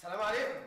السلام عليكم.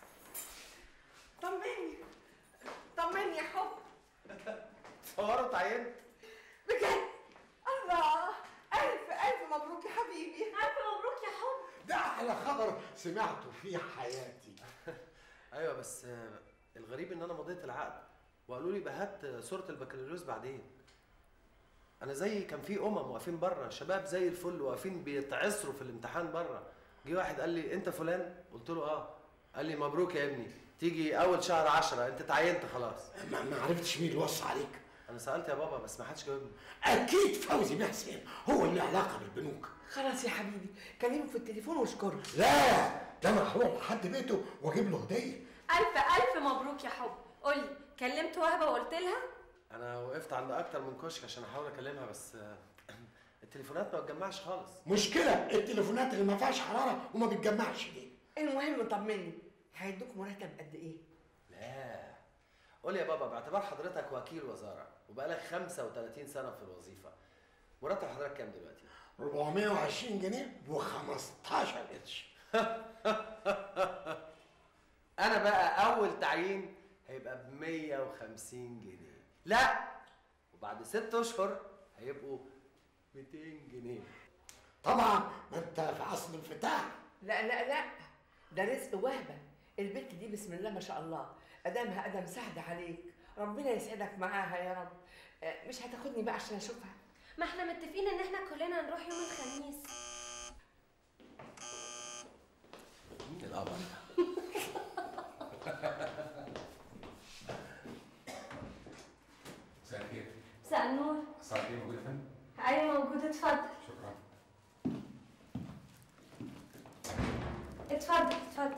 طمني طمني يا حب. صوروا اتعينت بجد؟ الله، ألف ألف مبروك يا حبيبي. ألف مبروك يا حب. ده أحلى خبر سمعته في حياتي. ايوه بس الغريب ان انا مضيت العقد وقالوا لي بقى هات صوره البكالوريوس بعدين. انا زي كان في واقفين بره، شباب زي الفل واقفين بيتعصروا في الامتحان بره. جه واحد قال لي انت فلان؟ قلت له اه. قال لي مبروك يا ابني، تيجي اول شهر 10 انت اتعينت خلاص. ما عرفتش مين اللي وصى عليك؟ انا سالت يا بابا بس ما حدش جاوبني. اكيد فوزي بيه حسين هو اللي له علاقه بالبنوك. خلاص يا حبيبي، كلمه في التليفون واشكره. لا، ده انا هروح لحد بيته واجيب له هديه. ألف ألف مبروك يا حب. قولي، كلمت وهبة وقلت لها؟ انا وقفت عند اكتر من كشك عشان احاول اكلمها بس التليفونات ما بتجمعش خالص. مشكله التليفونات اللي ما فيهاش حراره وما بتجمعش دي. المهم طمني، هيدوك مرتب قد ايه؟ لا قول يا بابا، باعتبار حضرتك وكيل وزاره وبقالك 35 سنه في الوظيفه، مرتب حضرتك كام دلوقتي؟ 420 جنيه و15 قرش. انا بقى اول تعيين هيبقى ب 150 جنيه. لا، وبعد 6 اشهر هيبقوا 200 جنيه. طبعا ما انت في عصر الانفتاح. لا لا لا، ده رزق وهبه. البنت دي بسم الله ما شاء الله، ادمها ادم سعد عليك، ربنا يسعدك معاها يا رب. مش هتاخدني بقى عشان اشوفها؟ ما احنا متفقين ان احنا كلنا نروح يوم الخميس. مين القمر ده؟ مساء الخير. مساء النور. الساعة دي موجودة يا فندم؟ ايوه موجود، اتفضل. شكرا. اتفضل اتفضل.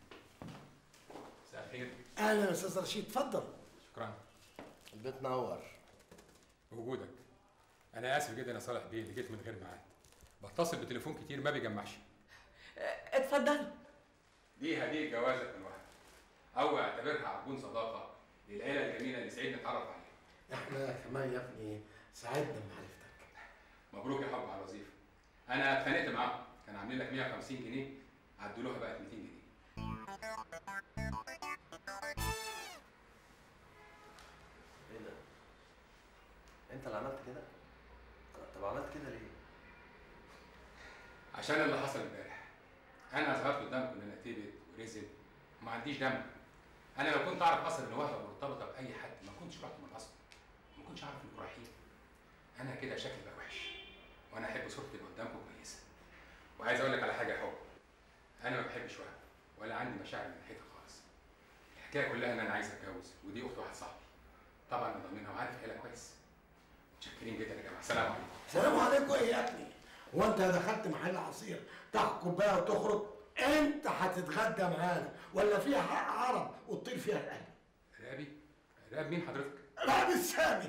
مساء الخير. اهلا يا استاذ رشيد، اتفضل. شكرا. البيت نور. بوجودك. أنا آسف جدا يا صالح بيه اللي جيت من غير ميعاد. بتصل بتليفون كتير ما بيجمعش. اتفضل. دي هدية جوازك من واحد. أو اعتبرها عربون صداقة للعيلة الجميلة اللي سعيد نتعرف عليها. احنا كمان يا ابني سعدنا بمعرفتك. مبروك يا حب على الوظيفة. أنا اتخانقت معاهم، كانوا عاملين لك 150 جنيه، عدلوها بقت 200 جنيه. ايه ده؟ انت اللي عملت كده؟ طب عملت كده ليه؟ عشان اللي حصل امبارح. أنا ظهرت قدامكم إن أنا تبت ورزق وما عنديش دم. أنا لو كنت أعرف أصلا إن وهبة مرتبطة بأي حد ما كنتش رحت من أصله. ما كنتش أعرف إنكم رايحين. أنا كده شكلي بقى وحش. وأنا أحب صورتي اللي قدامكم كويسة. وعايز أقول لك على حاجة يا حب. أنا ما بحبش وهبة ولا عندي مشاعر من ناحيتها خالص. الحكاية كلها إن أنا عايز أتجوز ودي أخت واحد صاحبي. طبعا مضمنها وعارف عيلة كويس. متشكرين جدا يا جماعة. السلام عليكم. السلام عليكم ايه يا ابني؟ هو انت دخلت محل عصير تاخد كوبايه وتخرج؟ انت هتتغدى معانا ولا فيها حق عرب وتطير فيها الاهل؟ رقابي؟ رقاب مين حضرتك؟ رقاب السامي.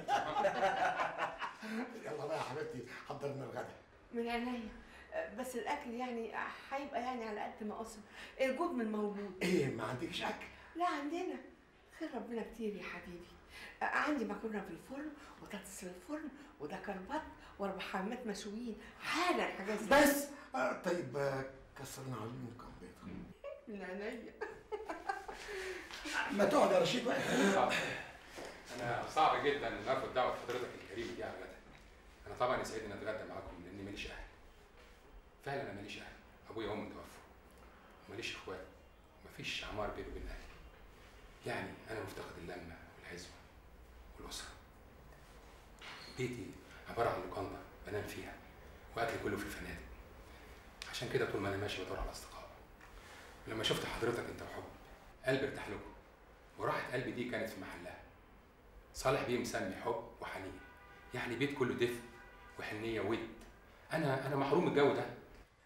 يلا بقى يا حبيبتي حضر لنا الغدا. من عينيا، بس الاكل يعني هيبقى يعني على قد ما اقصد، الجود من موجود. ايه ما عندكش اكل؟ لا عندنا، خير ربنا كتير يا حبيبي. عندي مكرونه في الفرن وبطاطس في الفرن وده كربات واربع حمات مشويين حالا حاجات زي بس طيب كسرنا عليهم كام بيضه. من عينيا. ما تقعد يا رشيد بقى. أنا صعب جدا إن آخد دعوة حضرتك الكريمة دي على الغدا. أنا طبعا يسعدني إن أتغدى معاكم لأني ماليش أهل. فعلا أنا ماليش أهل، أبويا وأمي توفوا. وماليش إخوات، ومفيش عمار بيني وبين أهلي. يعني أنا مفتقد اللمة والعزوة والأسرة. بيتي عبارة عن لوكاندا بنام فيها وأكلي كله في الفنادق. عشان كده طول ما أنا ماشي بدور على أصدقاء. ولما شفت حضرتك أنت وحب قلبي ارتاح لكم، وراحة قلبي دي كانت في محلها. صالح بيه مسمي حب وحنين، يعني بيت كله دفء وحنية وود. أنا محروم الجو ده.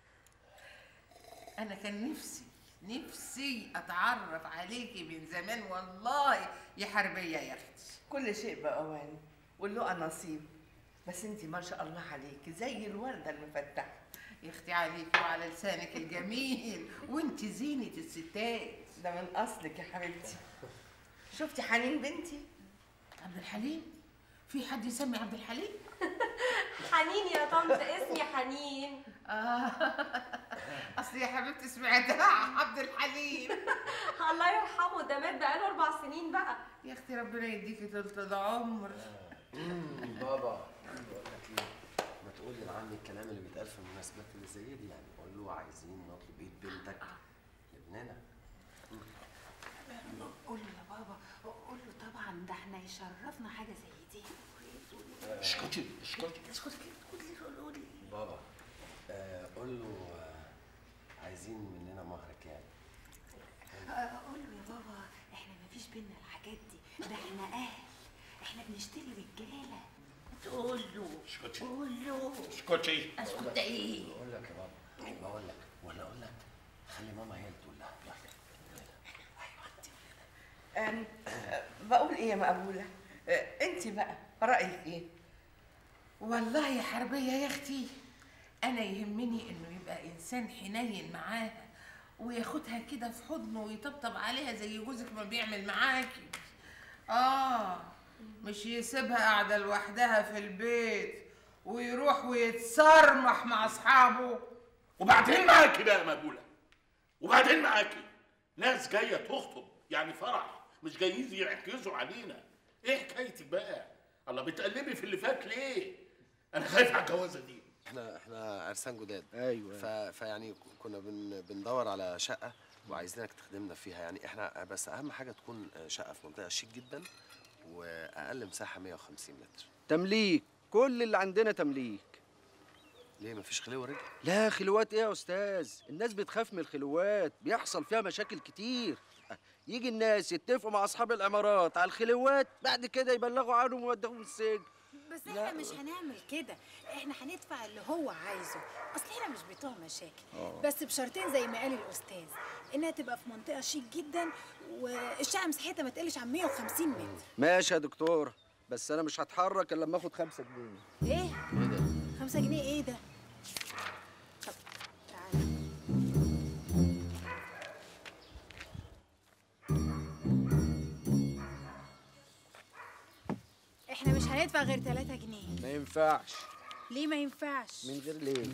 أنا كان نفسي أتعرف عليكي من زمان والله يا حربية يا أختي. كل شيء بأوانه واللقى نصيب، بس انت ما شاء الله عليكي زي الوردة المفتحة. يا أختي عليكي وعلى لسانك الجميل، وأنت زينة الستات. ده من أصلك يا حبيبتي. شفتي حنين بنتي؟ عبد الحليم؟ في حد يسمي عبد الحليم؟ حنين يا طنط، اسمي حنين. اصل يا حبيبتي سمعتها عبد الحليم. الله يرحمه، ده مات بقاله 4 سنين بقى. يا اختي ربنا يديكي طولة العمر. بابا بقول لك ايه، ما تقول لعمي الكلام اللي بيتقال في المناسبات اللي زي دي، يعني قول له عايزين نطلب ايد بنتك لابننا. قول له يا بابا، قول له طبعا، ده احنا يشرفنا حاجه زي دي. اسكتي اسكتي اسكتي كده، قولي بابا قول له عايزين مننا مهر كام. قول له يا بابا احنا مفيش بينا الحاجات دي، ده احنا اهل، احنا بنشتري رجاله. تقول له اسكتي قول له اسكتي. اسكت ايه؟ بقول لك يا بابا، بقول لك ولا اقول لك خلي ماما هي اللي تقول لها. بقول ايه يا مقبوله؟ انت بقى رايك ايه؟ والله يا حربيه يا اختي، انا يهمني انه يبقى انسان حنين معاها وياخدها كده في حضنه ويطبطب عليها زي جوزك ما بيعمل معاكي. مش يسيبها قاعده لوحدها في البيت ويروح ويتصرمح مع اصحابه. وبعدين معاكي بقى مقبوله، وبعدين معاكي ناس جايه تخطب يعني فرح، مش جايين يركزوا علينا. ايه حكايتك بقى؟ الله بتقلبي في اللي فات ليه؟ انا خايف على الجوازه دي. احنا عرسان جداد. ايوه. فيعني كنا بندور على شقه وعايزينك تخدمنا فيها، يعني احنا بس اهم حاجه تكون شقه في منطقه شيك جدا واقل مساحه 150 متر. تمليك، كل اللي عندنا تمليك. ليه مفيش خلوه رجل؟ لا خلوات ايه يا استاذ؟ الناس بتخاف من الخلوات، بيحصل فيها مشاكل كتير. يجي الناس يتفقوا مع اصحاب العمارات على الخلوات، بعد كده يبلغوا عنهم ويودوهم السجن. بس احنا مش هنعمل كده، احنا هندفع اللي هو عايزه، اصل احنا مش بتوع مشاكل. بس بشرطين زي ما قال الاستاذ، انها تبقى في منطقه شيك جدا والشقه مساحتها ما تقلش عن 150 متر. ماشي يا دكتوره، بس انا مش هتحرك الا لما اخد 5 جنيه. ايه؟ 5 جنيه ايه ده؟ طب تعالى. احنا مش هندفع غير 3 جنيه. ما ينفعش. ليه ما ينفعش؟ من غير ليه؟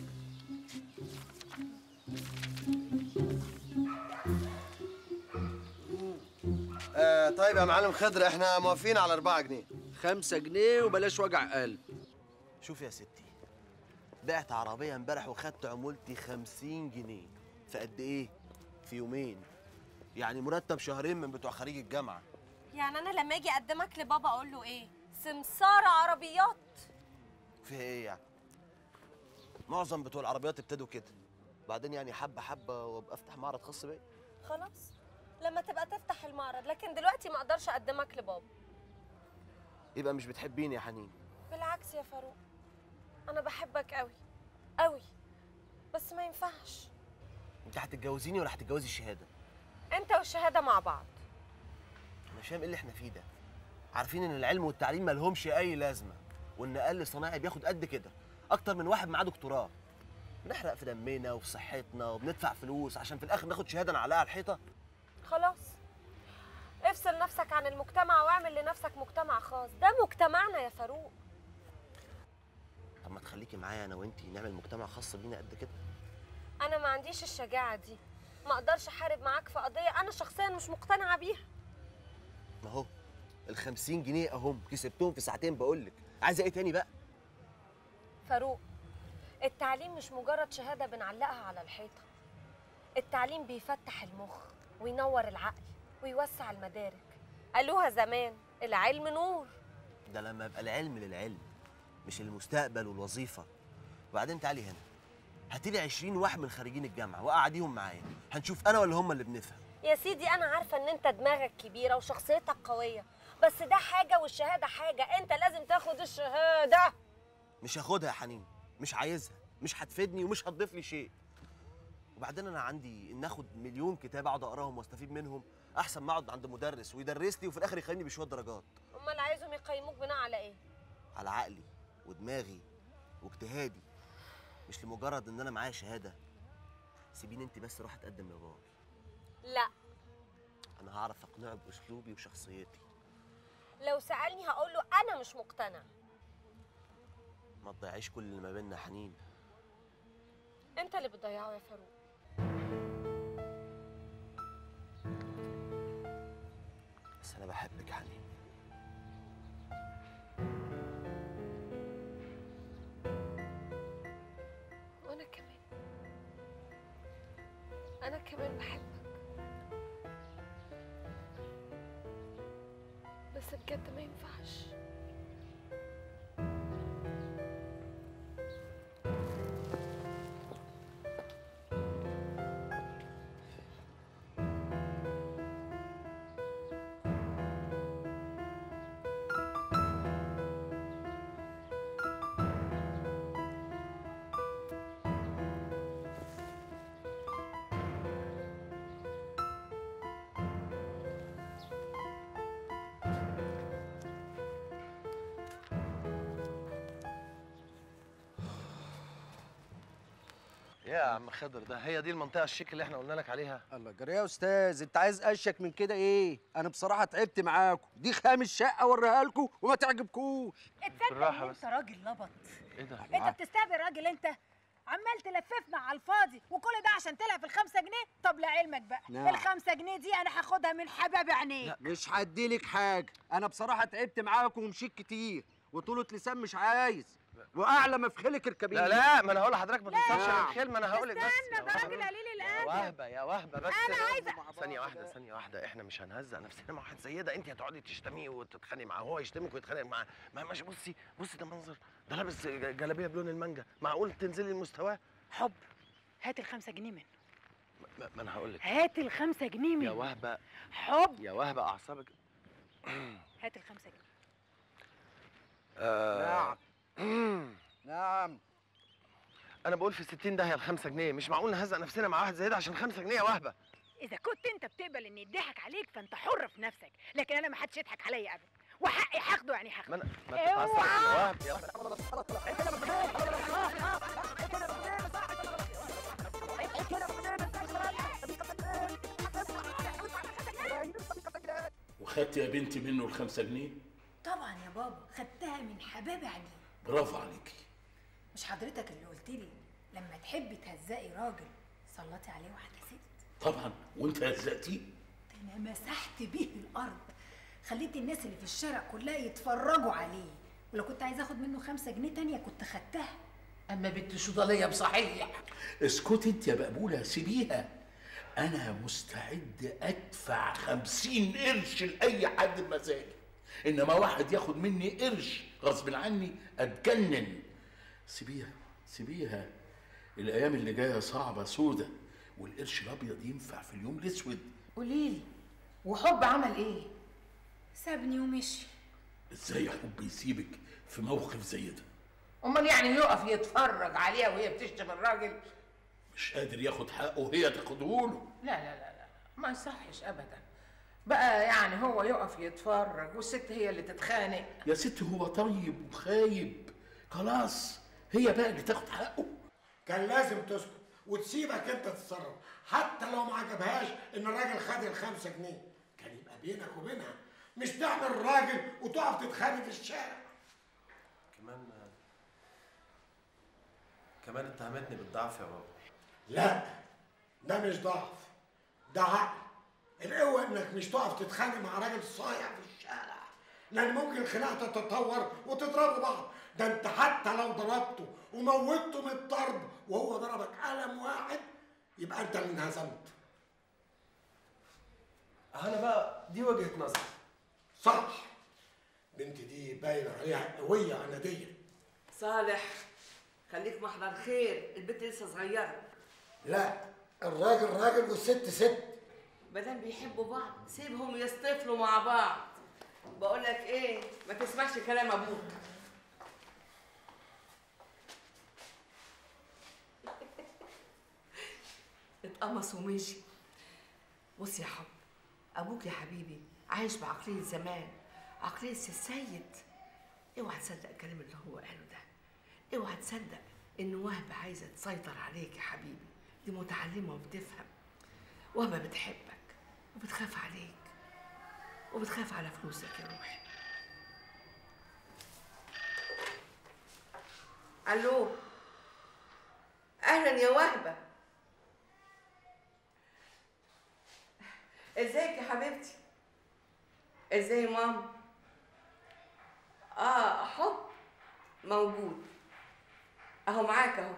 طيب يا معلم خضر، احنا موافقين على 4 جنيه. 5 جنيه وبلاش وجع قلب. شوف يا ستي، بعت عربية امبارح وخدت عمولتي 50 جنيه. في قد ايه؟ في يومين. يعني مرتب شهرين من بتوع خريج الجامعة. يعني انا لما اجي اقدمك لبابا اقول له ايه؟ سمسارة عربيات؟ فيها ايه يعني؟ معظم بتوع العربيات ابتدوا كده. بعدين يعني حبة حبة وابقى افتح معرض خاص بيا. خلاص لما تبقى تفتح المعرض، لكن دلوقتي ما اقدرش اقدمك لبابا. يبقى مش بتحبيني يا حنين. بالعكس يا فاروق، انا بحبك قوي قوي، بس ما ينفعش. انت هتتجوزيني ولا هتتجوزي الشهادة؟ انت والشهادة مع بعض. انا مش فاهم ايه اللي احنا فيه ده. عارفين ان العلم والتعليم مالهمش اي لازمة، وان اقل صنايعي بياخد قد كده اكتر من واحد معاه دكتوراه. بنحرق في دمنا وفي صحتنا وبندفع فلوس عشان في الاخر ناخد شهادة نعلقها على الحيطة. خلاص افصل نفسك عن المجتمع واعمل لنفسك مجتمع خاص، ده مجتمعنا يا فاروق. طب ما تخليكي معايا انا وانتي نعمل مجتمع خاص بينا قد كده. انا ما عنديش الشجاعة دي، ما اقدرش احارب معاك في قضية انا شخصيا مش مقتنعة بيها. ما هو ال50 جنيه اهم كسبتهم في ساعتين، بقول لك عايزه ايه تاني بقى؟ فاروق، التعليم مش مجرد شهادة بنعلقها على الحيطة. التعليم بيفتح المخ وينور العقل ويوسع المدارك. قالوها زمان العلم نور. ده لما يبقى العلم للعلم مش المستقبل والوظيفه. وبعدين تعالي هنا، هاتيلي 20 واحد من خريجين الجامعه وقعديهم معايا، هنشوف انا ولا هم اللي بنفهم. يا سيدي انا عارفه ان انت دماغك كبيره وشخصيتك قويه، بس ده حاجه والشهاده حاجه. انت لازم تاخد الشهاده. مش هاخدها يا حنين، مش عايزها، مش هتفيدني ومش هتضيف لي شيء. وبعدين انا عندي ان اخد مليون كتاب اقعد اقراهم واستفيد منهم احسن ما اقعد عند مدرس ويدرس لي وفي الاخر يخليني بشويه درجات. امال عايزهم يقيموك بناء على ايه؟ على عقلي ودماغي واجتهادي، مش لمجرد ان انا معايا شهاده. سيبيني انت بس اروح اتقدم لبابا. لا، انا هعرف اقنعه باسلوبي وشخصيتي. لو سالني هقول له انا مش مقتنع. ما تضيعيش كل اللي ما بيننا يا حنين. انت اللي بتضيعه يا فاروق. بس انا بحبك يا حنين. وانا كمان، انا كمان بحبك، بس بجد ما ينفعش. يا عم خضر، ده هي دي المنطقة الشيك اللي احنا قلنا لك عليها؟ الله جري يا استاذ، انت عايز اشك من كده ايه؟ انا بصراحه تعبت معاكم، دي خامس شقه اوريها لكم وما تعجبكوش. تصدق انت راجل لبط. ايه ده؟ انت بتستهبل راجل انت، عمال تلففنا على الفاضي وكل ده عشان تلعب في ال5 جنيه. طب لعلمك بقى نعم. ال5 جنيه دي انا هاخدها من حباب عينيك. لا مش هديلك حاجه، انا بصراحه تعبت معاكم ومشيت كتير وطولة لسان مش عايز، واعلى ما في خيلك اركبيه. لا لا، ما انا هقول لحضرتك ما توصلش للخيل، ما انا هقول لك بس. استنى، ده راجل قليل يا الادب. وهبه يا وهبه بس انا عايزه ثانية واحدة، احنا مش هنهزق نفسنا مع واحد زي ده. انت هتقعدي تشتميه وتتخانقي معاه، هو يشتمك ويتخانق معاه. ما ماشي، بصي ده منظر، ده لابس جلابيه بلون المانجا، معقول تنزلي لمستواه؟ حب، هات ال5 جنيه منه. ما انا هقول لك، هات ال5 جنيه منه يا وهبه حب. يا وهبه اعصابك. هات ال5 جنيه. نعم نعم. انا بقول في 60 داهيه ال5 جنيه، مش معقول نهزق نفسنا مع واحد زي ده عشان 5 جنيه يا وهبه. اذا كنت انت بتقبل ان يضحك عليك فانت حر في نفسك، لكن انا ما حدش يضحك عليا ابدا، وحقي هاخده يعني هاخده. ما تتعصبش يا وهبه يا وخدت يا بنتي منه ال5 جنيه؟ طبعا يا بابا، خدتها من حباب عينيك. برافو عليكي. مش حضرتك اللي قلت لي لما تحبي تهزقي راجل سلطي عليه واحده ست؟ طبعا، وانت هزقتيه؟ ده انا مسحت بيه الارض، خليت الناس اللي في الشارع كلها يتفرجوا عليه، ولو كنت عايزه اخد منه 5 جنيه تانية كنت خدتها. اما بنت شضاليه بصحيح. اسكتي انت يا مقبوله، سيبيها. انا مستعد ادفع 50 قرش لاي حد بمزاجي، انما واحد ياخد مني قرش غصب عني اتجنن. سيبيها، الايام اللي جايه صعبه سودة، والقرش الابيض ينفع في اليوم الاسود. قوليلي، وحب عمل ايه؟ سابني ومشي. ازاي حب يسيبك في موقف زي ده؟ امال يعني يقف يتفرج عليها وهي بتشتم الراجل؟ مش قادر ياخد حقه وهي تاخدهوله. لا ما يصحش ابدا بقى، يعني هو يقف يتفرج والست هي اللي تتخانق. يا ست هو طيب وخايب، خلاص هي بقى اللي تاخد حقه. كان لازم تسكت وتسيبك انت تتصرف، حتى لو ما عجبهاش ان الراجل خد ال5 جنيه، كان يبقى بينك وبينها، مش تعمل راجل وتقف تتخانق في الشارع. كمان اتهمتني بالضعف يا بابا. لا، ده مش ضعف، ده عقل. القوة انك مش تقف تتخانق مع راجل صايع في الشارع، لان ممكن الخناقة تتطور وتضربوا بعض. ده انت حتى لو ضربته وموتته من الضرب وهو ضربك قلم واحد يبقى انت اللي انهزمت. انا بقى دي وجهة نظر. صح، بنت دي باين عليها قوية عنادية. صالح خليك محضر خير، البنت لسه صغيرة. لا، الراجل راجل والست ست. مادام بيحبوا بعض سيبهم يصطفلوا مع بعض. بقول لك ايه، ما تسمعش كلام ابوك. اتقمص ومشي. بص يا حب، ابوك يا حبيبي عايش بعقلية زمان، عقلية السيد. اوعى تصدق الكلام اللي هو قاله ده، اوعى تصدق ان وهبة عايزة تسيطر عليك يا حبيبي. دي متعلمة وبتفهم، وهبة بتحبك وبتخاف عليك وبتخاف على فلوسك يا روحي. الو، اهلا يا وهبة. ازيك يا حبيبتي؟ ازاي ماما؟ حب موجود اهو معاك اهو.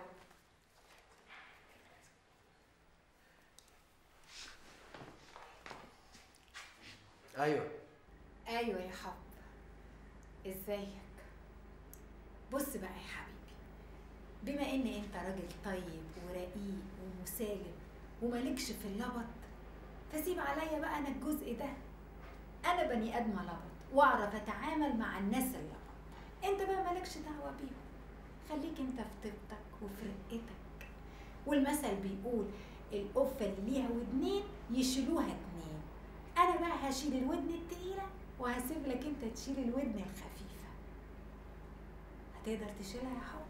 ايوه ايوه يا حب، ازيك؟ بص بقى يا حبيبي، بما ان انت راجل طيب ورقيق ومسالم ومالكش في اللبط، فسيب عليا بقى انا الجزء ده. انا بني ادمه لبط واعرف اتعامل مع الناس اللبط، انت بقى مالكش دعوه بيهم، خليك انت في طيبتك وفي رقتك. والمثل بيقول القفه اللي ليها ودنين يشيلوها اتنين. انا بقى هشيل الودن التقيله وهسيب لك انت تشيل الودن الخفيفه. هتقدر تشيلها يا حب؟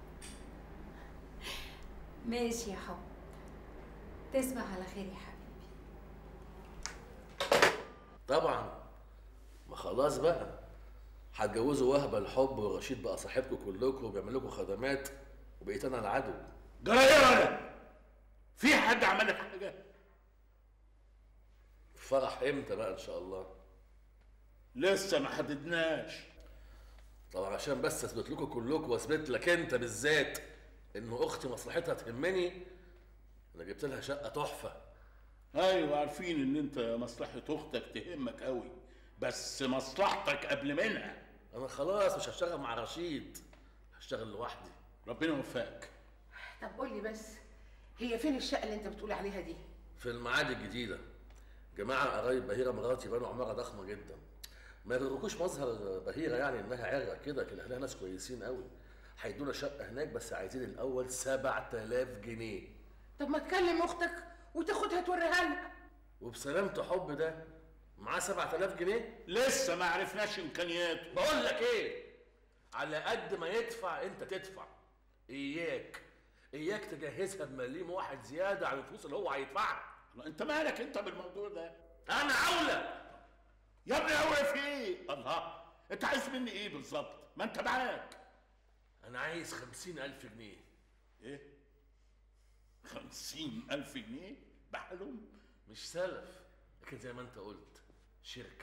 ماشي يا حب، تصبح على خير يا حبيبي. طبعا، ما خلاص بقى هتجوزوا وهبه الحب ورشيد بقى صاحبكم كلكم وبيعمل لكم خدمات وبقيت انا العدو. جرى ايه ولا؟ في حد عمل لك حاجه؟ الفرح امتى بقى ان شاء الله؟ لسه ما حددناش. طبعا عشان بس اثبت لكم كلكم واثبت لك انت بالذات ان اختي مصلحتها تهمني، انا جبت لها شقه تحفه. ايوه عارفين ان انت مصلحه اختك تهمك قوي، بس مصلحتك قبل منها. انا خلاص مش هشتغل مع رشيد، هشتغل لوحدي. ربنا يوفقك. طب قول لي بس، هي فين الشقه اللي انت بتقول عليها دي؟ في المعادي الجديده. جماعه قرايب بهيره مراتي بنوا عماره ضخمه جدا. ما يغركوش مظهر بهيره يعني انها عرة كده، لكن اهلها ناس كويسين قوي. هيدونا شقه هناك بس عايزين الاول 7000 جنيه. طب ما تكلم اختك وتاخدها توريها لها. وبسلامة حب ده معاه 7000 جنيه؟ لسه ما عرفناش امكانياته. بقول لك ايه، على قد ما يدفع انت تدفع. اياك تجهزها بمليم واحد زياده عن الفلوس اللي هو هيدفعها. انت مالك انت بالموضوع ده؟ انا اولى يا ابني. اولى في ايه؟ الله، انت عايز مني ايه بالظبط؟ ما انت معاك. انا عايز 50000 جنيه. ايه؟ 50000 جنيه؟ بحلم. مش سلف، لكن زي ما انت قلت شركه.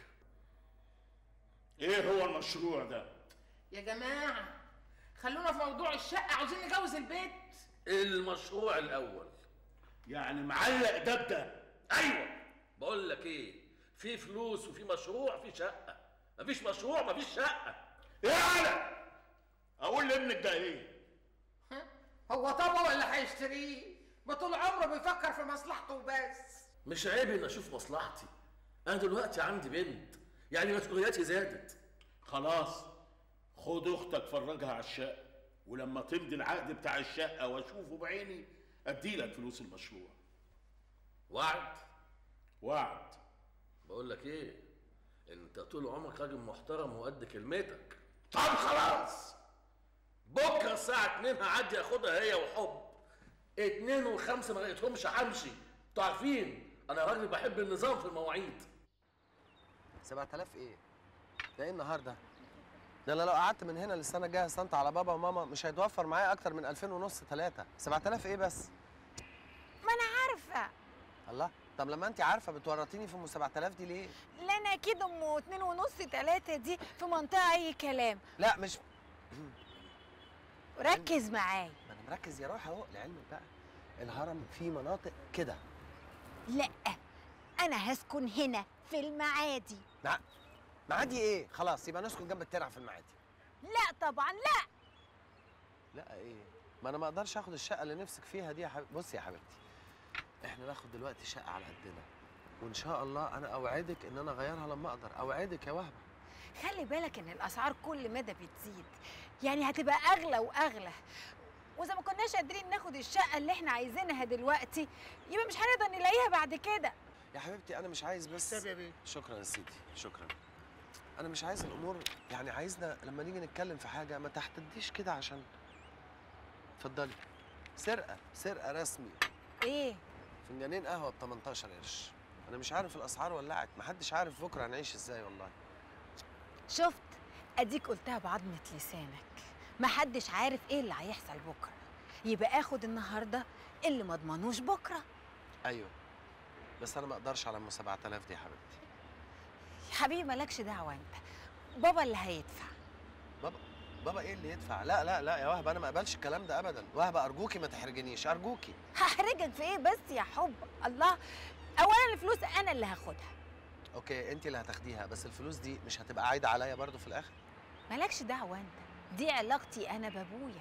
ايه هو المشروع ده؟ يا جماعه خلونا في موضوع الشقه، عاوزين نجوز البيت. المشروع الاول يعني معلق ده بده؟ ايوه. بقول لك ايه، في فلوس وفي مشروع في شقه. مفيش مشروع مفيش شقه. ايه على؟ اقول لابنك ده ايه؟ هو طبعه ولا هيشتريه؟ بطول عمره بيفكر في مصلحته وبس. مش عيب ان اشوف مصلحتي؟ انا دلوقتي عندي بنت، يعني مسؤولياتي زادت. خلاص خد اختك فرجها على الشقه، ولما تمضي العقد بتاع الشقه واشوفه بعيني اديلك فلوس المشروع. وعد؟ وعد. بقول لك ايه، انت طول عمرك راجل محترم وقد كلمتك. طب خلاص، بكره الساعه 2 هعدي اخدها هي وحب. 2 و5 ما لقيتهمش همشي. انتوا عارفين انا راجل بحب النظام في المواعيد. 7000 ايه؟ ده ايه النهارده؟ ده انا لو قعدت من هنا للسنه الجايه استنت على بابا وماما مش هيتوفر معايا اكتر من 2500 3. 7000 ايه بس؟ ما انا عارفه. الله، طب لما انت عارفه بتورطيني في ام 7000 دي ليه؟ لا انا اكيد ام 2.5 3 دي في منطقه اي كلام. لا مش ركز معايا. ما انا مركز يا روح اهو. لعلمك بقى الهرم فيه مناطق كده. لا انا هسكن هنا في المعادي. معادي ايه؟ خلاص يبقى نسكن جنب الترعه في المعادي. لا طبعا لا. لا ايه؟ ما انا ما اقدرش اخد الشقه اللي نفسك فيها دي يا حبيبتي. بصي يا حبيبتي، احنا ناخد دلوقتي شقه على قدنا، وان شاء الله انا اوعدك ان انا اغيرها لما اقدر. اوعدك يا وهبه. خلي بالك ان الاسعار كل مدى بتزيد، يعني هتبقى اغلى واغلى، واذا ما كناش قادرين ناخد الشقه اللي احنا عايزينها دلوقتي يبقى مش هنقدر نلاقيها بعد كده. يا حبيبتي انا مش عايز بس. شكرا يا سيدي، شكرا. انا مش عايز الامور، يعني عايزنا لما نيجي نتكلم في حاجه ما تحتديش كده عشان. اتفضلي. سرقه رسمي. ايه؟ فنجانين قهوه ب 18 قرش. انا مش عارف الاسعار ولعت، محدش عارف بكره هنعيش ازاي والله. شفت؟ اديك قلتها بعضمه لسانك، محدش عارف ايه اللي هيحصل بكره، يبقى اخد النهارده اللي ما اضمنوش بكره. ايوه، بس انا ما اقدرش على ام 7000 دي يا حبيبتي. يا حبيبي مالكش دعوه انت، بابا اللي هيدفع. بابا ايه اللي يدفع؟ لا لا لا يا وهبه، انا ما اقبلش الكلام ده ابدا. وهبه ارجوكي ما تحرجنيش، ارجوكي. هحرجك في ايه بس يا حب؟ الله، اولا الفلوس انا اللي هاخدها. اوكي انت اللي هتاخديها، بس الفلوس دي مش هتبقى عايده عليا برضو في الاخر؟ مالكش دعوه انت، دي علاقتي انا بابويا.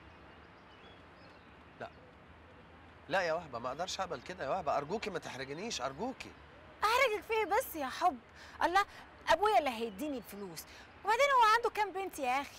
لا يا وهبه ما اقدرش اقبل كده يا وهبه، ارجوكي ما تحرجنيش، ارجوكي. احرجك في ايه بس يا حب؟ الله، ابويا اللي هيديني الفلوس، وبعدين هو عنده كام بنت يا اخي؟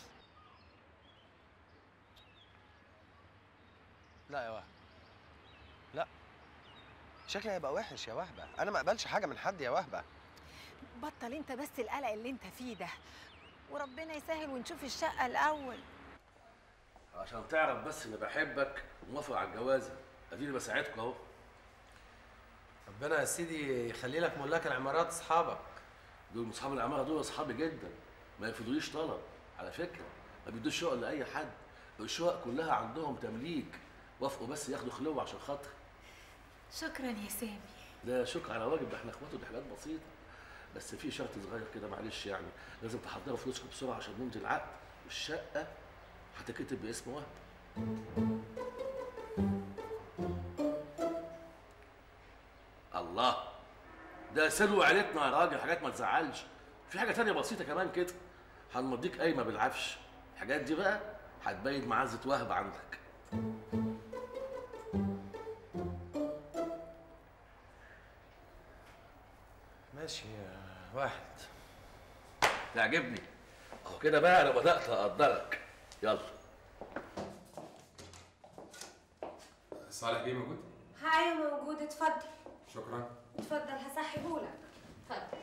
لا يا وهبه، لا، شكلي هيبقى وحش يا وهبه، انا ما اقبلش حاجه من حد يا وهبه. بطل انت بس القلق اللي انت فيه ده، وربنا يسهل ونشوف الشقه الاول. عشان تعرف بس اني بحبك وموافق على الجوازه، اديني بساعدكم اهو. ربنا يا سيدي يخلي لك ملاك العمارات اصحابك. دول اصحاب العماره دول اصحابي جدا، ما يرفضوليش طلب على فكره، ما بيدوش شقق لاي حد، الشقق كلها عندهم تمليك، وافقوا بس ياخدوا خلوه عشان خاطري. شكرا يا سامي. ده شكر على واجب، ده احنا اخواته، دي حاجات بسيطه. بس في شرط صغير كده معلش يعني، لازم تحضروا فلوسكم بسرعه عشان نمضي العقد، والشقه هتتكتب باسم وهب. الله، ده سلو عيلتنا يا راجل، حاجات ما تزعلش. في حاجه تانية بسيطه كمان كده، هنمضيك قايمه بالعفش، الحاجات دي بقى هتبين معزه وهب عندك. ماشي يا واحد. تعجبني اهو كده بقى، انا بدات اقدرك. يلا. صالح بيه موجود؟ ايوه موجود، اتفضل. شكرا. اتفضل هسحبهولك. اتفضل.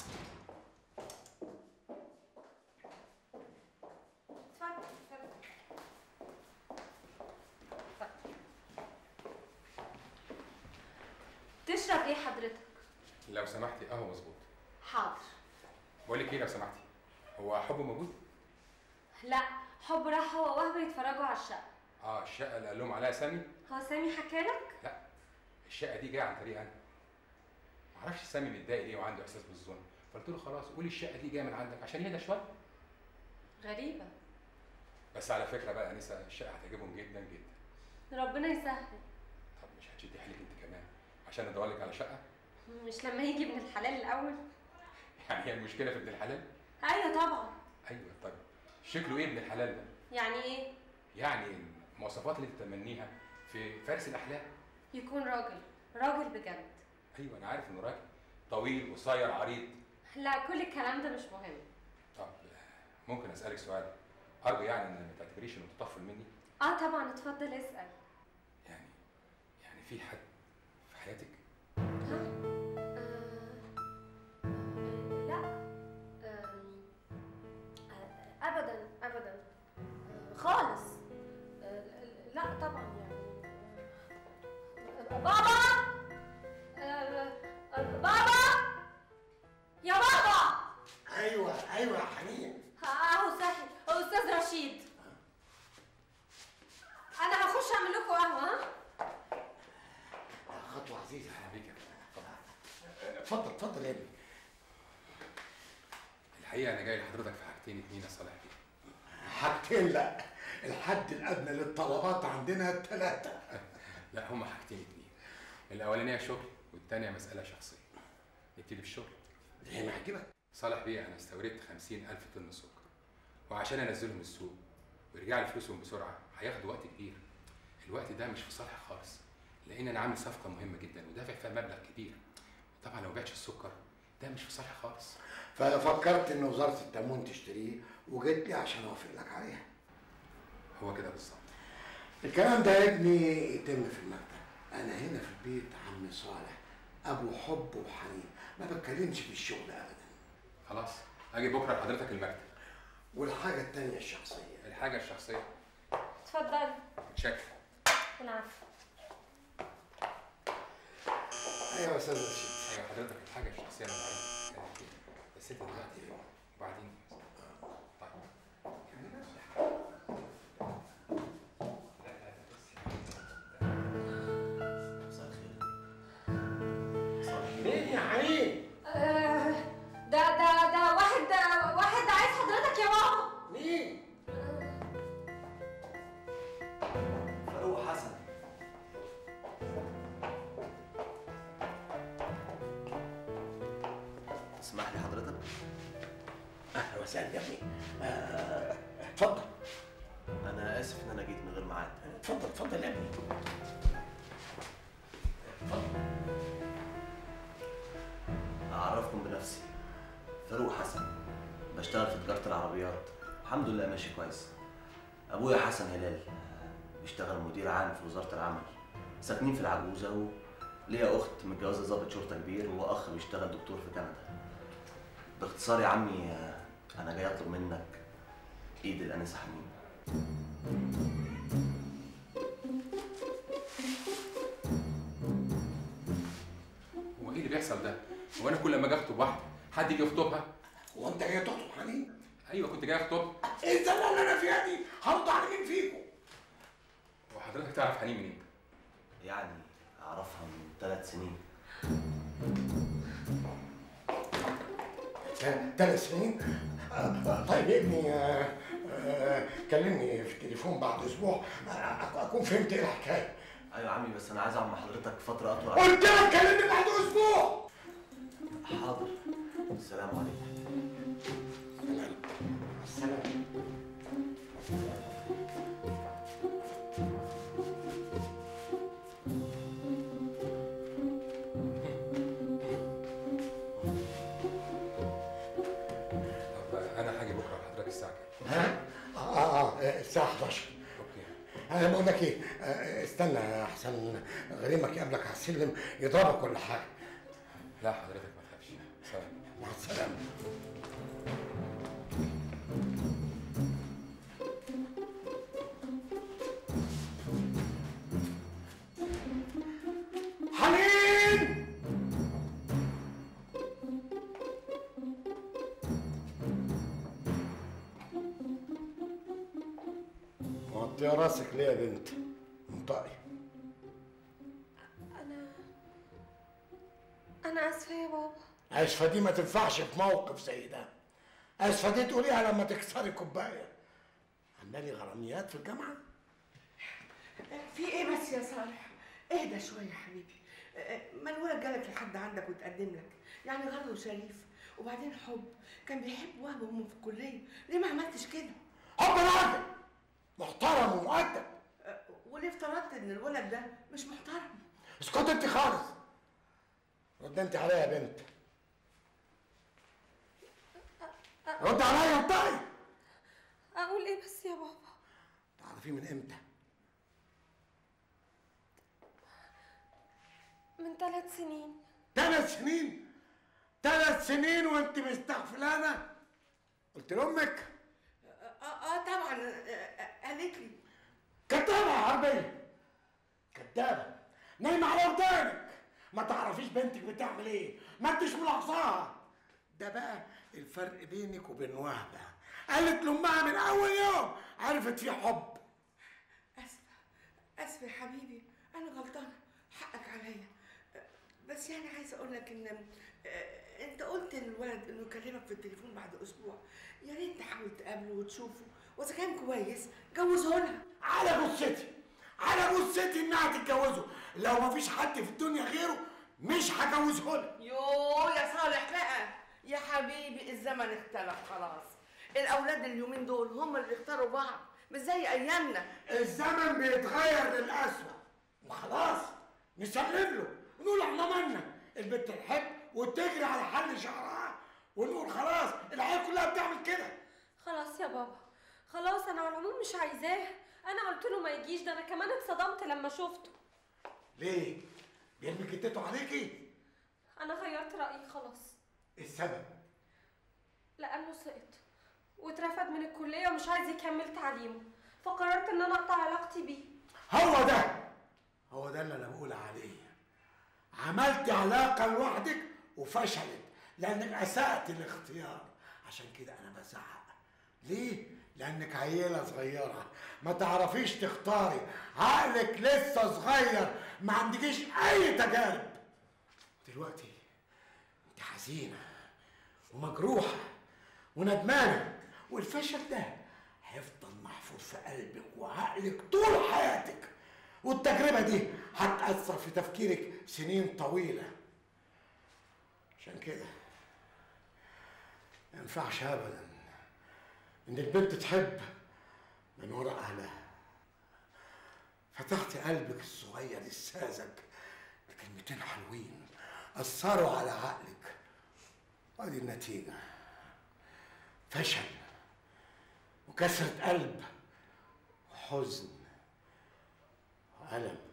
تشرب ايه حضرتك؟ لو سمحتي قهوه مظبوط. حاضر. بقول لك ايه لو سمحتي، هو حب موجود؟ لا، حب راح هو وهبه يتفرجوا على الشقه. الشقه اللي قال لهم عليها سامي؟ هو سامي حكالك؟ لا، الشقه دي جايه عن طريق انا. معرفش سامي متضايق ليه وعنده احساس بالظلم، فقلت له خلاص قولي الشقه دي جايه من عندك عشان يهدى شويه. غريبه. بس على فكره بقى يا انسه، الشقه هتعجبهم جدا جدا. ربنا يسهل. طب مش هتشدي حيلك انت كمان عشان ادور لك على شقه؟ مش لما يجي ابن الحلال الاول؟ يعني هي المشكله في ابن الحلال؟ ايوه طبعا. ايوه طيب شكله ايه ابن الحلال ده؟ يعني ايه؟ يعني المواصفات اللي تتمنيها في فارس الاحلام. يكون راجل، راجل بجد. ايوه انا عارف انه راجل، طويل قصير عريض. لا كل الكلام ده مش مهم. طب ممكن اسالك سؤال؟ ارجو يعني ان ما تعتبريش انه تطفل مني. طبعا اتفضل اسال. يعني في حد في حياتك؟ لا ابدا ابدا خالص. لا طبعا يعني. بابا، بابا يا بابا. ايوه يا حنين. اهو صاحي استاذ رشيد. انا هخش اعمل لكم قهوه. خطوه عزيزه. اهلا بيك يا اتفضل اتفضل يا ابني. الحقيقه انا جاي لحضرتك في حاجتين اتنين يا صالح بيه. حاجتين؟ لا، الحد الادنى للطلبات عندنا 3. لا هما حاجتين اتنين، الاولانيه شغل والتانيه مساله شخصيه. نبتدي بالشغل. هي معجبك؟ صالح بيه انا استوردت 50,000 طن سكر، وعشان انزلهم السوق ويرجع لي فلوسهم بسرعه هياخدوا وقت كبير. الوقت ده مش في صالحي خالص، لان انا عامل صفقه مهمه جدا ودافع فيها مبلغ كبير. طبعا لو بعتش السكر ده مش في صالحي خالص. ففكرت ان وزاره التموين تشتريه وجيت لي عشان اوافق لك عليها. هو كده بالظبط. الكلام ده يا ابني يتم في المكتب. انا هنا في البيت عم صالح ابو حب وحنين، ما بتكلمش في الشغل ابدا. خلاص اجي بكره لحضرتك المكتب. والحاجه الثانيه الشخصيه. الحاجه الشخصيه. اتفضل. متشكر. العفو. ايوه يا استاذ رشيد. ايوه حضرتك الحاجه الشخصيه اللي عايزها بس انت دلوقتي وبعدين. مساء يا حنين؟ ده واحد عايز حضرتك يا بابا. مين؟ فاروق حسن. تسمح لي حضرتك؟ اهلا وسهلا يا ابني. اتفضل. انا اسف ان انا جيت من غير ميعاد. اتفضل اتفضل يا ابني. اعرفكم بنفسي، فاروق حسن، بشتغل في تجاره العربيات، الحمد لله ماشي كويس. ابويا حسن هلال بيشتغل مدير عام في وزاره العمل، ساكنين في العجوزه، وليا اخت متجوزه ضابط شرطه كبير، واخ بيشتغل دكتور في كندا. باختصار يا عمي، انا جاي اطلب منك ايد الانسه حنين. هو ايه اللي بيحصل ده؟ هو انا كل ما اجي اخطب واحده حد يجي يخطبها؟ هو انت جاي تخطب حنين؟ ايوه كنت جاي اخطبها. ايه الزنقه اللي انا فيها دي؟ هرد على مين فيكم؟ وحضرتك تعرف حنين منين؟ يعني اعرفها من 3 سنين. 3 سنين؟ طيب يا ابني، كلمني في التليفون بعد اسبوع اكون فهمت ايه الحكايه. ايوه يا عمي، بس انا عايز اقعد مع حضرتك فتره اطول. قلت لك كلمني بعد اسبوع. حاضر. السلام عليكم. السلام. انا هاجي بكره لحضرتك الساعه كام؟ الساعه 11. اوكي. انا بقول لك ايه، استنى احسن غريمك يقابلك على السلم يضربك ولا حاجه. لا حضرتك ما تخافش. سلام. مع السلامه. حنين! وطي راسك ليه يا بنت؟ انطقي. انا اسفه يا بابا. اسفه دي ما تنفعش في موقف زي ده. اسفه دي تقوليها لما تكسري كوبايه. عندي غراميات في الجامعه؟ في ايه بس يا صالح؟ اهدى شويه يا حبيبي. ما الولد جالك لحد عندك وتقدم لك، يعني غرضه شريف، وبعدين حب، كان بيحب وهب امه في الكليه، ليه ما عملتش كده؟ حب راجل محترم ومؤدب. وليه افترضت ان الولد ده مش محترم؟ اسكت انت خالص. رد انت عليا يا بنت. رد عليا انطقي. اقول ايه بس يا بابا؟ تعرفيه من امتى؟ من 3 سنين. 3 سنين؟ 3 سنين وانت مستغفلانه؟ قلت لامك؟ طبعا. قالت لي. كدابه يا حربيه. كدابه. نايمه على ودانك. ما تعرفيش بنتك بتعمل ايه، ما انتش ملاحظاها. ده بقى الفرق بينك وبين وهبه. قالت لامها من اول يوم عرفت في حب. اسفه يا حبيبي، انا غلطانه، حقك عليا. بس يعني عايزه اقول لك ان انت قلت للولد انه يكلمك في التليفون بعد اسبوع، يا ريت تحاول تقابله وتشوفه، واذا كان كويس جوزه لها. على جثتي، على جثتي انها تتجوزه. لو ما فيش حد في الدنيا غيره مش هجوزه لها. يوه يا صالح بقى يا حبيبي، الزمن اختلف خلاص. الاولاد اليومين دول هم اللي بيختاروا بعض، مش زي ايامنا. الزمن بيتغير للأسوأ وخلاص نسلم له ونقول احنا مالنا. البنت تحب وتجري على حل شعرها ونقول خلاص العيال كلها بتعمل كده. خلاص يا بابا، خلاص انا على العموم مش عايزاه. انا قلت له ما يجيش، ده انا كمان اتصدمت لما شفته. ليه؟ بيرمي كتته عليكي؟ انا غيرت رايي خلاص. ايه السبب؟ لانه سقط واترفد من الكليه ومش عايز يكمل تعليمه، فقررت ان انا اقطع علاقتي بيه. هو ده اللي انا بقول عليه. عملت علاقه لوحدك وفشلت لانك اسأت الاختيار. عشان كده انا بزعق. ليه؟ لانك عيله صغيره ما تعرفيش تختاري، عقلك لسه صغير، ما عندكيش اي تجارب. حزينة ومجروحة وندمانة، والفشل ده هيفضل محفور في قلبك وعقلك طول حياتك، والتجربة دي هتأثر في تفكيرك سنين طويلة. عشان كده ما ينفعش أبدا إن البنت تحب من وراء أهلها. فتحت قلبك الصغير الساذج بكلمتين حلوين أثروا على عقلك، وادي النتيجة: فشل وكسرة قلب وحزن وألم.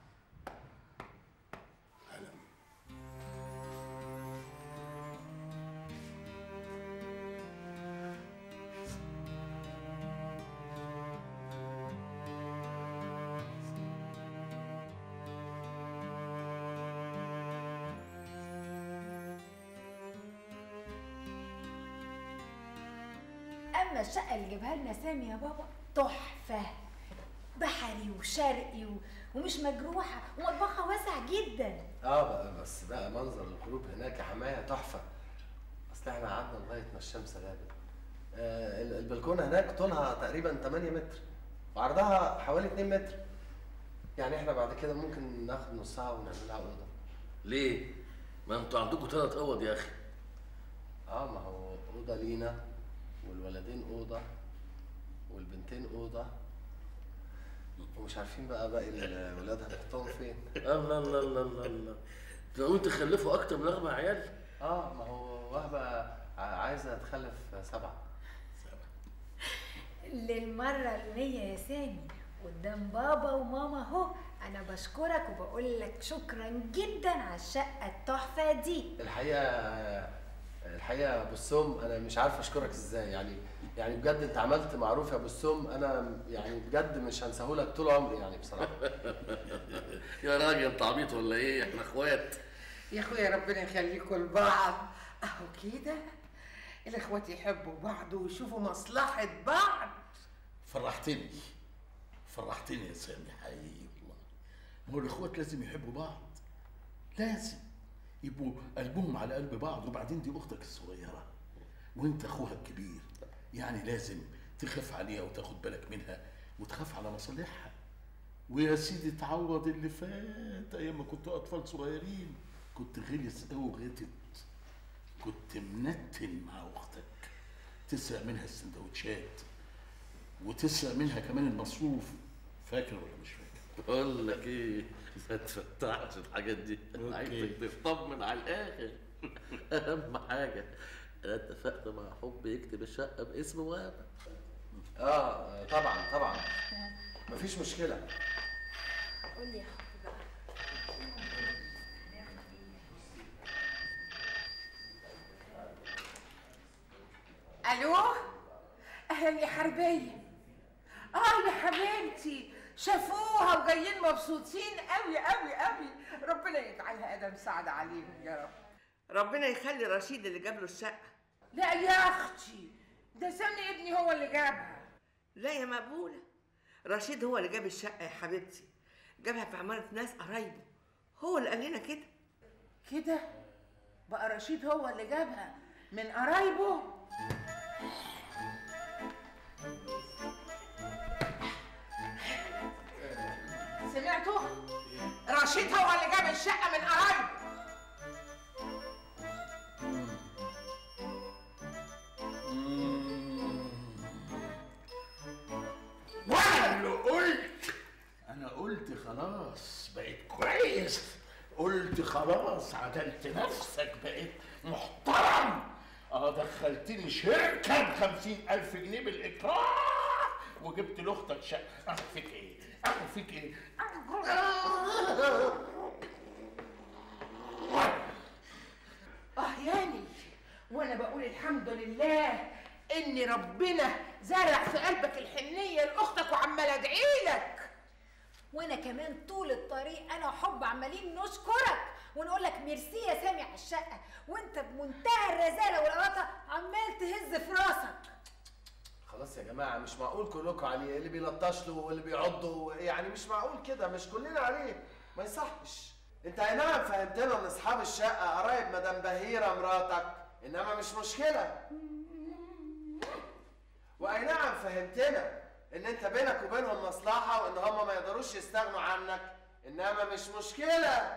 اما الشقه اللي جابها لنا سامي يا بابا تحفه، بحري وشرقي ومش مجروحه ومطبخها واسع جدا. بس بقى منظر الغروب هناك يا حمايه تحفه. اصل احنا قعدنا لغايه ما الشمس غابت. البلكونه هناك طولها تقريبا 8 متر وعرضها حوالي 2 متر. يعني احنا بعد كده ممكن ناخد نص ساعه ونعملها اوضه. ليه؟ ما انتوا عندكم 3 اوض يا اخي. ما هو اوضه لينا والولدين اوضه والبنتين اوضه، ومش عارفين بقى باقي الولاد هنحطهم فين. الله الله الله الله الله، تقوموا تخلفوا اكتر من 4 عيال؟ ما هو وهبه عايزه تخلف 7. للمره ال100 يا سامي قدام بابا وماما اهو، انا بشكرك وبقول لك شكرا جدا على الشقه التحفه دي. الحقيقه يا ابو السوم انا مش عارف اشكرك ازاي. يعني بجد انت عملت معروف يا ابو السوم، انا يعني بجد مش هنساهولك طول عمري يعني بصراحه. يا راجل انت عبيط ولا ايه؟ احنا اخوات يا اخويا، ربنا يخليكم لبعض. اهو كده الاخوات يحبوا بعض ويشوفوا مصلحه بعض. فرحتني يا سامي حقيقي والله. هو الاخوات لازم يحبوا بعض، لازم يبقوا قلبهم على قلب بعض. وبعدين دي اختك الصغيره وانت اخوها الكبير، يعني لازم تخاف عليها وتاخد بالك منها وتخاف على مصالحها. ويا سيدي تعوض اللي فات. ايام ما كنتوا اطفال صغيرين كنت غلس قوي وغتت، كنت منتن مع اختك، تسرق منها السندوتشات وتسرق منها كمان المصروف. فاكر ولا مش فاكر؟ بقول لك ايه، ما تفتحش الحاجات دي، عايزك تطمن على الاخر. اهم حاجه انا اتفقت مع حب يكتب الشقه باسم وهبه. طبعا مفيش مشكله. قول لي يا حبيبي بقى. الو، اهلا يا حربيه. يا حبيبتي، شافوها وجايين مبسوطين قوي قوي قوي. ربنا يجعلها ادم سعد عليهم يا رب. ربنا يخلي رشيد اللي جاب له الشقه. لا يا اختي، ده سامي ابني هو اللي جابها. لا يا مقبوله، رشيد هو اللي جاب الشقه يا حبيبتي، جابها في عماره ناس قرايبه، هو اللي قال لنا كده. كده بقى رشيد هو اللي جابها من قرايبه؟ سمعتوا؟ رشيد هو اللي جاب الشقه من قرايبه. انا قلت خلاص بقيت كويس، قلت خلاص عدلت نفسك بقيت محترم. دخلتني شركه ب50,000 جنيه بالاكراه وجبت لاختك شقه. اعمل فيك ايه؟ ياني، وانا بقول الحمد لله ان ربنا زرع في قلبك الحنيه لاختك وعمال ادعي لك. وانا كمان طول الطريق انا وحب عمالين نشكرك ونقول لك ميرسي يا سامي على الشقه، وانت بمنتهى الرزاله والقراطه عمال تهز في راسك. خلاص يا جماعه، مش معقول كلكم عليه، اللي بيلطش له واللي بيعضه، يعني مش معقول كده، مش كلنا عليه، ما يصحش. انت اي نعم فهمتنا ان اصحاب الشقه قرايب مدام بهيره مراتك، انما مش مشكله. واي نعم فهمتنا ان انت بينك وبينهم مصلحه وان هم ما يقدروش يستغنوا عنك، انما مش مشكله.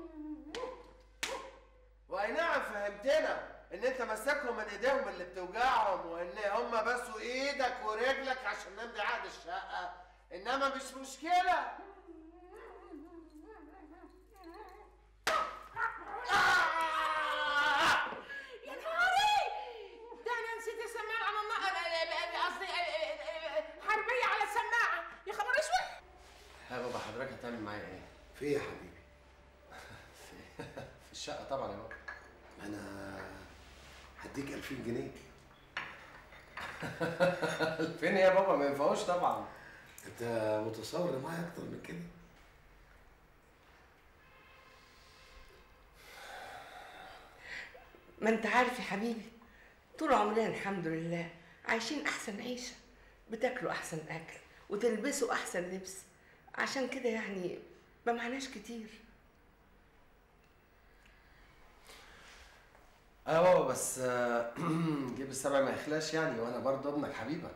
واي نعم فهمتنا ان انت مسكهم من ايديهم اللي بتوجعهم وان هم بسوا ايدك ورجلك عشان نمضي عقد الشقه، انما مش مشكله. يا نهاري، ده انا نسيت السماعه قصدي حربيه على السماعه. يا خبر اسود. يا بابا حضرتك هتعمل معايا ايه؟ في ايه يا حبيبي؟ في الشقه طبعا يا بابا. انا هديك 2000 جنيه. 2000 يا بابا ما ينفعوش طبعا. انت متصور معايا اكتر من كده؟ ما انت عارف يا حبيبي، طول عمرنا الحمد لله عايشين احسن عيشه، بتاكلوا احسن اكل وتلبسوا احسن لبس، عشان كده يعني ما معناش كتير. اه بابا بس جيب السبع ما يخلاش يعني، وانا برضه ابنك حبيبك.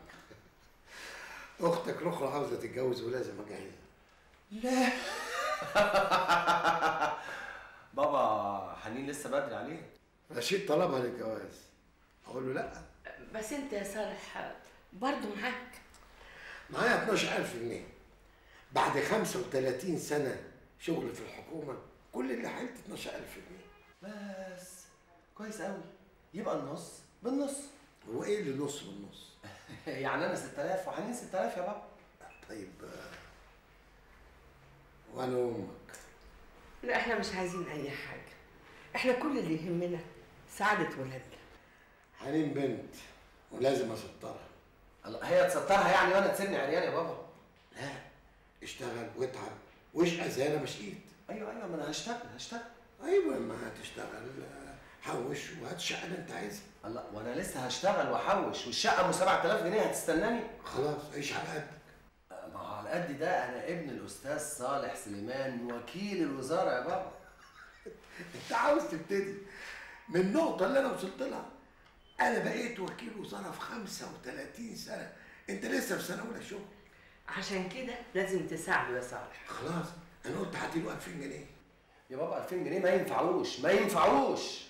اختك الاخرى عاوزه تتجوز ولازم اجهزها. لا بابا حنين لسه بدري عليه. رشيد طلبها للجواز، اقول له لا؟ بس انت يا صالح برضه معايا 12000 جنيه بعد 35 سنه شغل في الحكومه، كل اللي حيلت 12000 جنيه. بس كويس قوي، يبقى النص بالنص. هو ايه اللي نص بالنص؟ يعني انا 6000 وحنين 6000 يا بابا. طيب وانا امك؟ لا احنا مش عايزين اي حاجه، احنا كل اللي يهمنا سعاده ولادنا. حنين بنت ولازم اسطرها. الله، هي تسطرها يعني وانا تسيبني عريان يا بابا؟ لا، اشتغل واتعب واشقى زي انا مشيت. ايوه ما انا هشتغل. ايوه ما هتشتغل حوش وهات الشقه اللي انت عايزها. الله، وانا لسه هشتغل واحوش والشقه ام 7000 جنيه هتستناني؟ خلاص عيش على قدك. ما هو على قد ده انا ابن الاستاذ صالح سليمان وكيل الوزاره يا بابا. انت عاوز تبتدي من النقطه اللي انا وصلت لها. انا بقيت وكيل وزاره في 35 سنه، انت لسه في سنه اولى شغل. عشان كده لازم تساعده يا صالح. خلاص انا قلت هديله 2000 جنيه. يا بابا 2000 جنيه ما ينفعوش.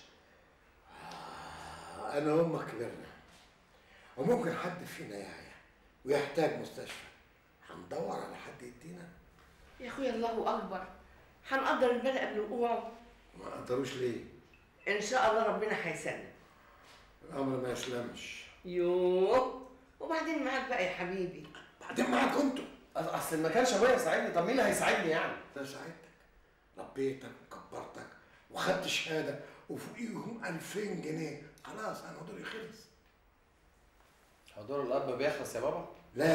انا وامك كبرنا وممكن حد فينا يعيا ويحتاج مستشفى، هندور على حد يدينا. يا اخويا الله اكبر، هنقدر البلد قبل وقوعه. ما قدروش ليه؟ ان شاء الله ربنا هيسلم. الامر ما يسلمش. يوه، وبعدين معاك بقى يا حبيبي. بعدين معاك انتوا. اصل ما كانش ابويا يساعدني، طب مين اللي هيساعدني يعني؟ ده ساعدتك، ربيتك وكبرتك وخدت شهاده وفوقيهم 2000 جنيه، خلاص انا دوري خلص. هو دور الاب بيخلص يا بابا؟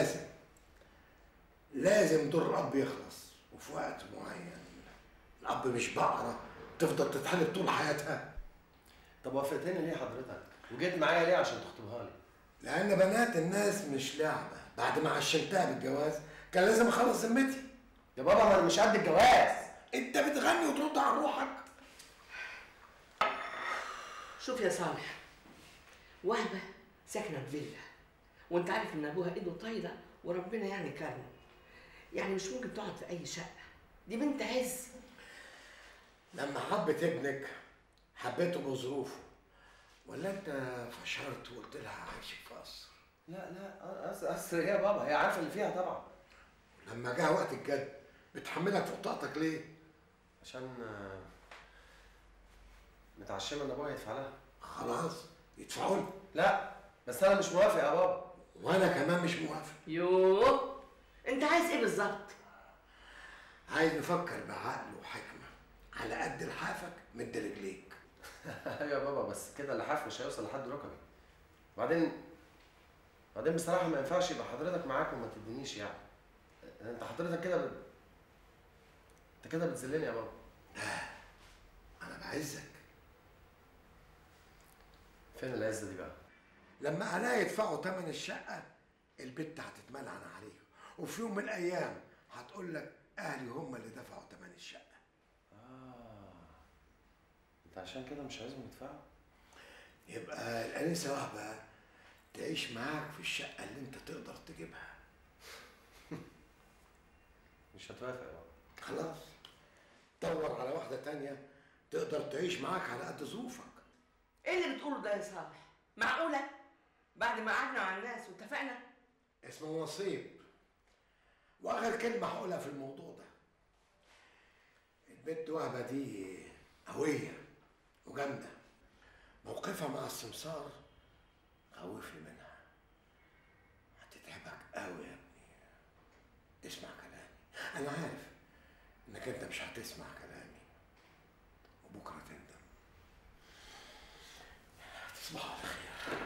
لازم دور الاب يخلص وفي وقت معين. الاب مش بقره تفضل تتحلب طول حياتها. طب وافقتني ليه حضرتك؟ وجيت معايا ليه عشان تخطبها لي؟ لان بنات الناس مش لعبه، بعد ما عشمتها بالجواز كان لازم اخلص ذمتي. يا بابا ما انا مش قد الجواز. انت بتغني وترد على روحك. شوف يا صالح، وهبه ساكنه في فيلا، وانت عارف ان ابوها ايده طايله وربنا يعني كرمه، يعني مش ممكن تقعد في اي شقه، دي بنت عز. لما حبت ابنك حبيته بظروفه، ولا انت فشرت وقلت لها عايشك في قصر؟ لا قصر ايه يا بابا؟ هي عارفه اللي فيها طبعا. لما جه وقت الجد بتحملك فوق طاقتك ليه؟ عشان متعشمه ان ابويا يدفع لها. خلاص يدفعوا لي. لا بس انا مش موافق يا بابا. وانا كمان مش موافق. يوه، انت عايز ايه بالظبط؟ عايز نفكر بعقل وحكمه، على قد لحافك مد رجليك. ايوه يا بابا بس كده اللحاف مش هيوصل لحد ركبي. بعدين بصراحه ما ينفعش يبقى حضرتك معاك وما تدينيش يعني. انت حضرتك كده انت كده بتذلني يا بابا. لا انا بعزك. فين العزه دي بقى؟ لما اهلها يدفعوا ثمن الشقه البت هتتملعن عليهم، وفي يوم من الايام هتقول لك اهلي هم اللي دفعوا ثمن الشقه. انت عشان كده مش عايزهم يدفعوا؟ يبقى الانسه وهبه تعيش معاك في الشقه اللي انت تقدر تجيبها. مش هتوافق بقى. خلاص دور على واحده تانية تقدر تعيش معاك على قد ظروفك. ايه اللي بتقوله ده يا صالح؟ معقوله؟ بعد ما قعدنا مع الناس واتفقنا؟ اسمه نصيب. واخر كلمه هقولها في الموضوع ده، البنت وهبه دي قويه وجامده، موقفها مع السمسار خوفني منها، هتتعبك قوي يا ابني. اسمع كلامي، انا عارف انك انت مش هتسمع كلامي وبكره تندم. تصبحوا على خير.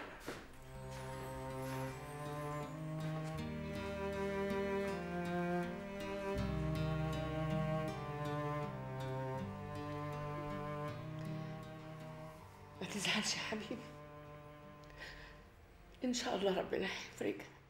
ما تزعلش يا حبيبي، ان شاء الله ربنا هيفرجها.